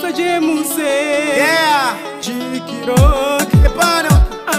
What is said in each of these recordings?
Yeah. Epano.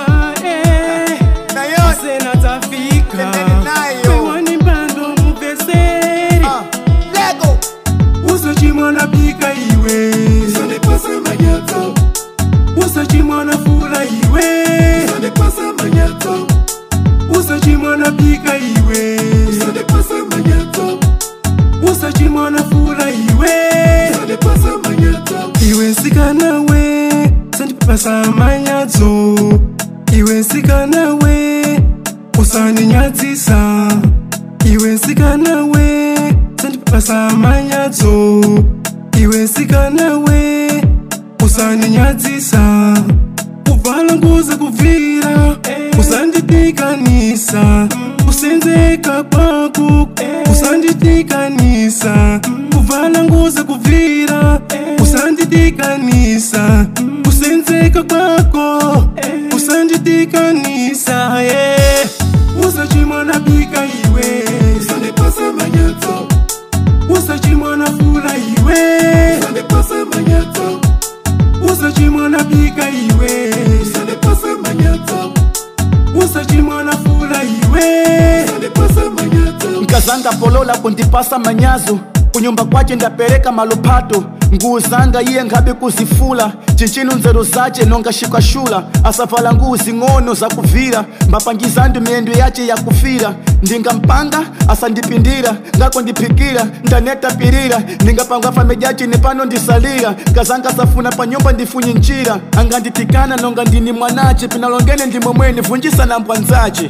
Lego. Usa chimwana pika iwe. Sande pasa manyato. Usa chimwana fula iwe. Sande pasa manyato. Usa chimwana pika iwe. Sande pasa manyato. Usa chimwana fula iwe. Sande pasa manyato. Iwe sikana we. Sande pasa manyato. Iwe sikana we. Usani nyatisa. Iwe sikana we. Sande pasa manyato. Iwe sikana we. Usani nyatisa. Kuvala nguza kuvira. Usanditikanisa. Usenzeka kwako. Usanditikanisa. Kuvala nguza kuvira. Usanditikanisa. Usenzeka kwako. Usanditikanisa. Yeah. Usa chimwana pika iwe. Sande pasa manyato. Usa chimwana fula iwe. Sande pasa manyato. Usa chimwana pika iwe. Sande pasa manyato. Usa chimwana fula iwe. Sande pasa manyato. Nkazanga polola kundipasa manyazo. Kunyumba kwache ndapereka malupato. Nguu zanga iye ngabe kuzifula. Chinchinu nzero zache nonga shika shula. Asafala nguu zingono za kuvira. Mbapangizandu miendo yache ya kufira. Ndinga mpanga asandipindira. Ngako ndipikira ndaneta pirira. Ndinga pangwa famejachi nipano ndisalira. Kazanga safuna pa nyumba ndifunyi nchira. Anga nditikana nonga ndini mwanache. Pinalongene ndimomweni vunjisa na mbwanzache.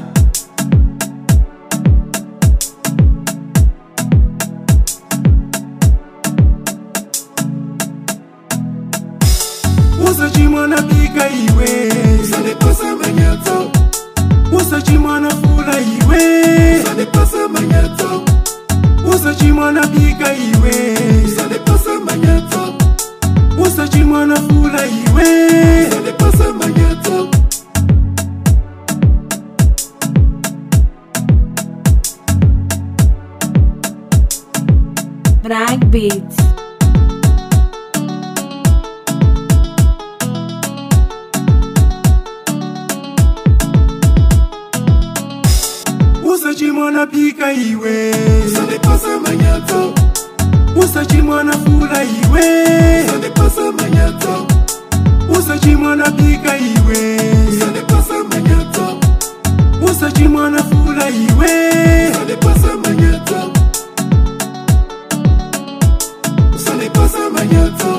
Usa chimwana pika iwe. Sande pasa manyato. Usa chimwana fula iwe. Sande pasa manyato. Usa chimwana pika iwe. Sande pasa manyato. Usa chimwana fula iwe. Sande pasa manyato. Drag Beats. Usa chimwana pika iwe. Sande pasa manyato. Usa chimwana fula iwe. Sande pasa manyato. Usa chimwana pika iwe. Sande pasa manyato. Usa chimwana fula iwe. Sande pasa manyato. Sande pasa manyato.